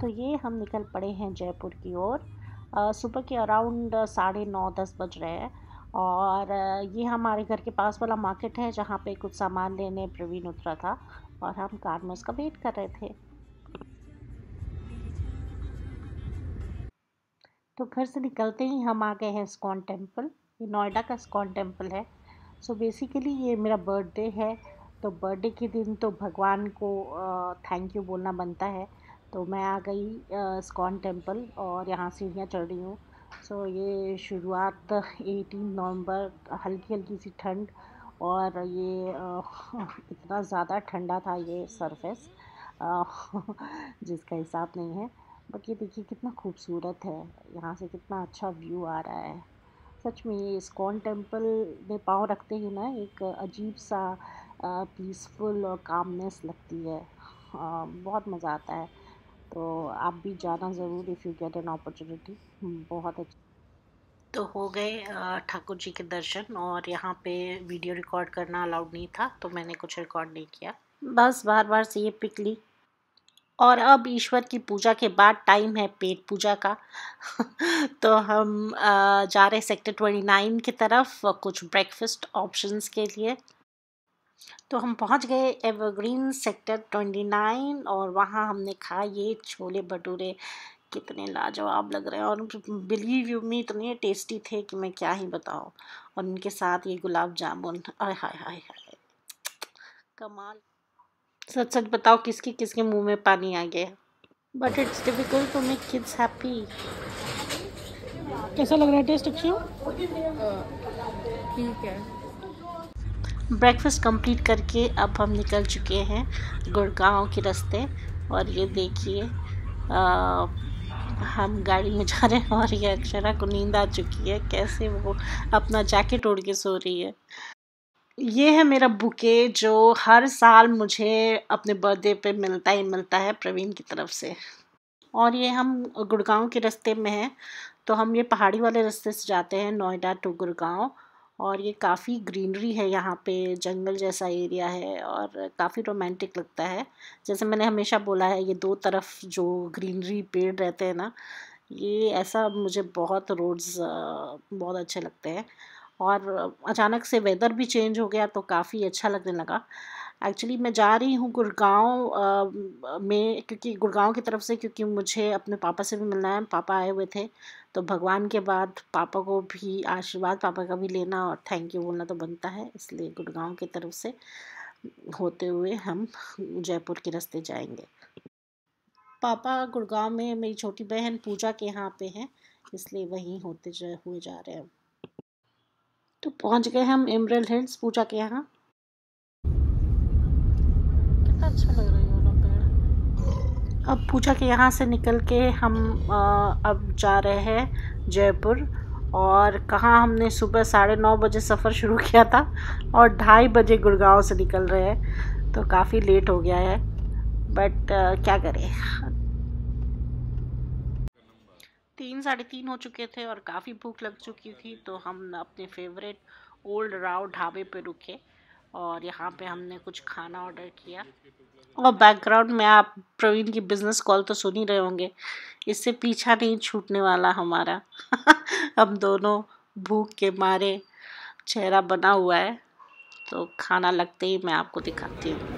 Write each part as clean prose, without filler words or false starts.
तो ये हम निकल पड़े हैं जयपुर की ओर। सुबह के अराउंड 9:30-10 बज रहे हैं और ये हमारे घर के पास वाला मार्केट है जहाँ पे कुछ सामान लेने प्रवीण उतरा था और हम कार में उसका वेट कर रहे थे। तो घर से निकलते ही हम आ गए हैं इस्कॉन टेम्पल। ये नोएडा का इस्कॉन टेम्पल है। सो बेसिकली ये मेरा बर्थडे है, तो बर्थडे के दिन तो भगवान को थैंक यू बोलना बनता है। तो मैं आ गई इस्कॉन टेम्पल और यहाँ सीढ़ियाँ चढ़ रही हूँ। सो ये शुरुआत 18 नवंबर, हल्की हल्की सी ठंड और ये इतना ज़्यादा ठंडा था ये सरफेस जिसका हिसाब नहीं है। बट ये देखिए कितना खूबसूरत है, यहाँ से कितना अच्छा व्यू आ रहा है। सच में ये इस्कॉन टेम्पल में पाँव रखते ही ना एक अजीब सा पीसफुल और कामनेस लगती है। बहुत मज़ा आता है। तो आप भी जाना ज़रूर if you get an opportunity. बहुत अच्छा। तो हो गए ठाकुर जी के दर्शन और यहाँ पे वीडियो रिकॉर्ड करना अलाउड नहीं था तो मैंने कुछ रिकॉर्ड नहीं किया, बस बार बार से ये पिक ली। और अब ईश्वर की पूजा के बाद टाइम है पेट पूजा का तो हम जा रहे सेक्टर 29 की तरफ कुछ ब्रेकफास्ट ऑप्शंस के लिए। तो हम पहुंच गए एवरग्रीन सेक्टर 29 और वहां हमने खाए ये छोले भटूरे। कितने लाजवाब लग रहे हैं और बिलीव यू मी इतने टेस्टी थे कि मैं क्या ही बताऊं। और उनके साथ ये गुलाब जामुन, आय हाय हाय हाय, कमाल। सच सच बताओ किसके किसके मुंह में पानी आ गया। But it's difficult to make kids happy. कैसा लग रहा है टेस्ट? अच्छी हो? ठीक है। ब्रेकफास्ट कंप्लीट करके अब हम निकल चुके हैं गुड़गांव के रास्ते। और ये देखिए हम गाड़ी में जा रहे हैं और ये अक्षरा को नींद आ चुकी है, कैसे वो अपना जैकेट ओढ़ के सो रही है। ये है मेरा बुके जो हर साल मुझे अपने बर्थडे पे मिलता ही मिलता है प्रवीण की तरफ से। और ये हम गुड़गांव के रास्ते में हैं, तो हम ये पहाड़ी वाले रास्ते से जाते हैं नोएडा टू गुड़गांव। और ये काफ़ी ग्रीनरी है, यहाँ पे जंगल जैसा एरिया है और काफ़ी रोमांटिक लगता है। जैसे मैंने हमेशा बोला है ये दो तरफ जो ग्रीनरी पेड़ रहते हैं ना, ये ऐसा मुझे बहुत रोड्स बहुत अच्छे लगते हैं। और अचानक से वेदर भी चेंज हो गया तो काफ़ी अच्छा लगने लगा। एक्चुअली मैं जा रही हूँ गुड़गांव में, क्योंकि गुड़गांव की तरफ से, क्योंकि मुझे अपने पापा से भी मिलना है। पापा आए हुए थे तो भगवान के बाद पापा को भी आशीर्वाद पापा का भी लेना और थैंक यू बोलना तो बनता है, इसलिए गुड़गांव की तरफ से होते हुए हम जयपुर के रास्ते जाएंगे। पापा गुड़गांव में मेरी छोटी बहन पूजा के यहाँ पे हैं, इसलिए वहीं होते हुए जा रहे हैं। तो पहुँच गए हम एमरल्ड हिल्स पूजा के यहाँ। कितना अच्छा लग रहा है ये वाला पेड़। अब पूजा के यहाँ से निकल के हम अब जा रहे हैं जयपुर। और कहाँ हमने सुबह 9:30 बजे सफ़र शुरू किया था और 2:30 बजे गुड़गांव से निकल रहे हैं, तो काफ़ी लेट हो गया है। बट क्या करें, 3-3:30 हो चुके थे और काफ़ी भूख लग चुकी थी, तो हम अपने फेवरेट ओल्ड राव ढाबे पे रुके और यहाँ पे हमने कुछ खाना ऑर्डर किया। और बैकग्राउंड में आप प्रवीण की बिजनेस कॉल तो सुन ही रहे होंगे, इससे पीछा नहीं छूटने वाला हमारा हम दोनों भूख के मारे चेहरा बना हुआ है। तो खाना लगते ही मैं आपको दिखाती हूँ।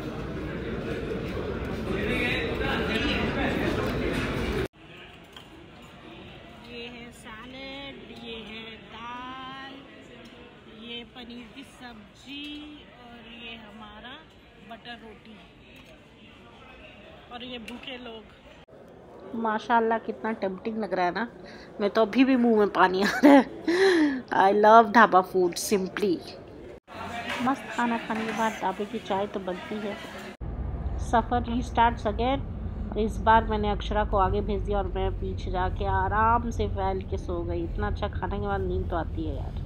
ये है सैलेड, ये है दाल, ये पनीर की सब्जी और ये हमारा बटर रोटी और ये भूखे लोग। माशाल्लाह कितना टेम्पटिंग लग रहा है ना, मैं तो अभी भी मुंह में पानी आ रहा है। I love dhaba food simply. मस्त खाना खाने के बाद ढाबे की चाय तो बनती है। सफ़र रीस्टार्ट्स अगेन। इस बार मैंने अक्षरा को आगे भेज दिया और मैं पीछे जाके आराम से फैल के सो गई। इतना अच्छा खाने के बाद नींद तो आती है यार।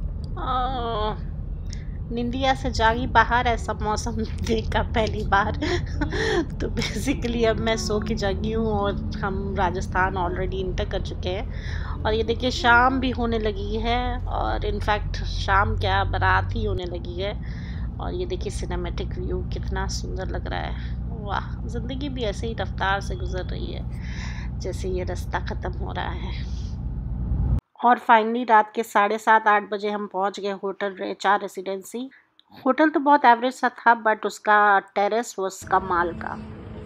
निंदिया से जागी बाहर, ऐसा मौसम देखा पहली बार तो बेसिकली अब मैं सो के जागी हूँ और हम राजस्थान ऑलरेडी इंटर कर चुके हैं। और ये देखिए शाम भी होने लगी है और इनफैक्ट शाम क्या, बारात ही होने लगी है। और ये देखिए सिनेमैटिक व्यू कितना सुंदर लग रहा है। वाह, ज़िंदगी भी ऐसे ही रफ्तार से गुजर रही है जैसे ये रास्ता ख़त्म हो रहा है। और फाइनली रात के 7:30-8 बजे हम पहुंच गए होटल HR रेसिडेंसी। होटल तो बहुत एवरेज सा था, बट उसका टेरेस वो कमाल का।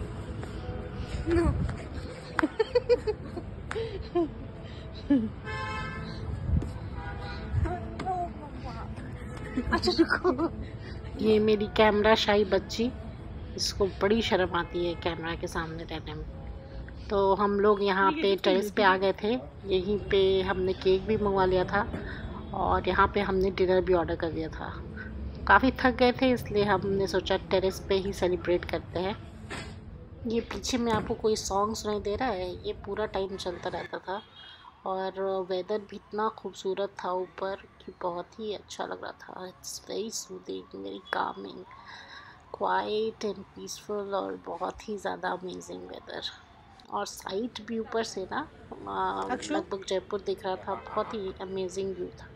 अच्छा रुको, ये मेरी कैमरा शाई बच्ची, इसको बड़ी शर्म आती है कैमरा के सामने रहने में। तो हम लोग यहाँ पे टेरेस पे आ गए थे। यहीं पे हमने केक भी मंगवा लिया था और यहाँ पे हमने डिनर भी ऑर्डर कर दिया था। काफ़ी थक गए थे, इसलिए हमने सोचा टेरेस पे ही सेलिब्रेट करते हैं। ये पीछे में आपको कोई सॉन्ग सुनाई दे रहा है, ये पूरा टाइम चलता रहता था और वेदर भी इतना खूबसूरत था ऊपर कि बहुत ही अच्छा लग रहा था। It's very soothing, very calming, quite and peaceful और बहुत ही ज़्यादा अमेजिंग वेदर। और साइट भी ऊपर से ना लगभग जयपुर दिख रहा था, बहुत ही अमेजिंग व्यू था।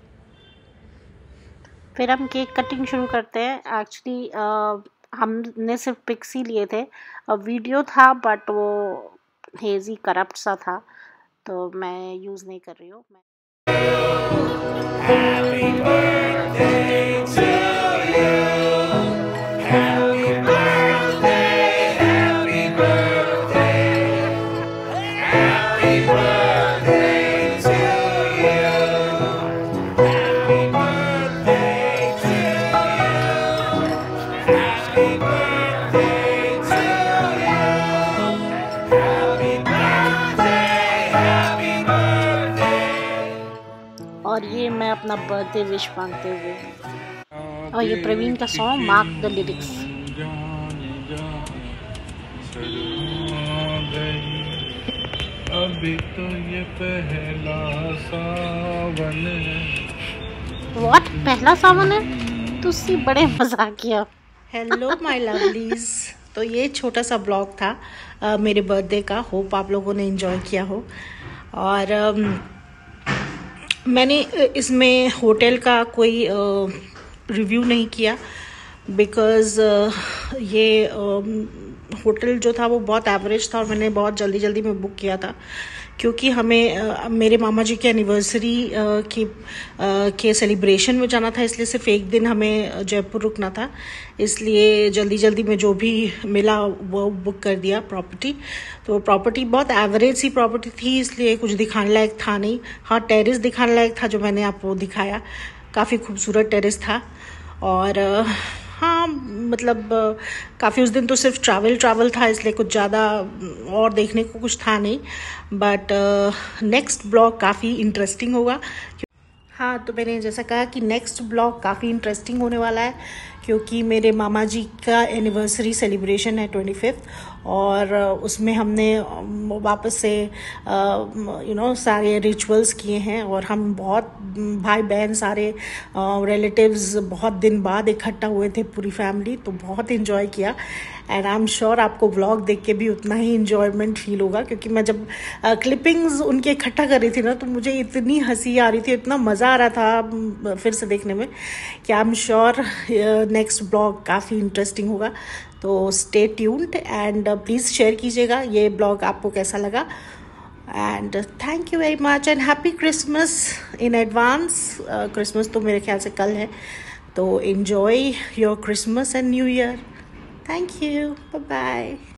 फिर हम केक कटिंग शुरू करते हैं। एक्चुअली हमने सिर्फ पिक्स ही लिए थे, वीडियो था बट वो हेजी करप्ट सा था, तो मैं यूज़ नहीं कर रही हूँ। Happy birthday to you. Happy birthday, happy birthday. Happy birthday to you. Happy birthday to you. Happy birthday to you. Happy birthday, happy birthday. और ये मैं अपना बर्थडे विश मांगते हुए, और ये प्रवीण का सॉन्ग मार्क द लिरिक्स। अभी तो ये पहला सावन है। व्हाट, पहला सावन है? तुझसे बड़े मजाक किया। हेलो माय लवलीज, तो ये छोटा सा ब्लॉग था मेरे बर्थडे का। होप आप लोगों ने एंजॉय किया हो। और मैंने इसमें होटल का कोई रिव्यू नहीं किया, बिकॉज़ ये होटल जो था वो बहुत एवरेज था और मैंने बहुत जल्दी जल्दी में बुक किया था, क्योंकि हमें मेरे मामा जी की एनिवर्सरी के सेलिब्रेशन में जाना था, इसलिए सिर्फ एक दिन हमें जयपुर रुकना था। इसलिए जल्दी जल्दी में जो भी मिला वो बुक कर दिया प्रॉपर्टी। तो प्रॉपर्टी बहुत एवरेज सी प्रॉपर्टी थी, इसलिए कुछ दिखाने लायक था नहीं। हाँ, टेरेस दिखाने लायक था जो मैंने आपको दिखाया, काफ़ी खूबसूरत टेरेस था। और हाँ, मतलब काफ़ी उस दिन तो सिर्फ ट्रैवल था, इसलिए कुछ ज़्यादा और देखने को कुछ था नहीं। बट नेक्स्ट ब्लॉग काफ़ी इंटरेस्टिंग होगा। हाँ, तो मैंने जैसा कहा कि नेक्स्ट ब्लॉग काफ़ी इंटरेस्टिंग होने वाला है, क्योंकि मेरे मामा जी का एनिवर्सरी सेलिब्रेशन है 25, और उसमें हमने वापस से सारे रिचुअल्स किए हैं, और हम बहुत भाई बहन सारे रिलेटिव्स बहुत दिन बाद इकट्ठा हुए थे, पूरी फैमिली, तो बहुत इन्जॉय किया। एंड आई एम श्योर आपको व्लॉग देख के भी उतना ही इन्जॉयमेंट फील होगा, क्योंकि मैं जब क्लिपिंग्स उनके इकट्ठा कर रही थी ना, तो मुझे इतनी हंसी आ रही थी, इतना मज़ा आ रहा था फिर से देखने में, कि I am sure next blog काफ़ी इंटरेस्टिंग होगा। तो stay tuned and please share कीजिएगा ये ब्लॉग आपको कैसा लगा। And thank you very much and happy Christmas in advance. Christmas तो मेरे ख्याल से कल है, तो enjoy your Christmas and new year. Thank you. Bye-bye.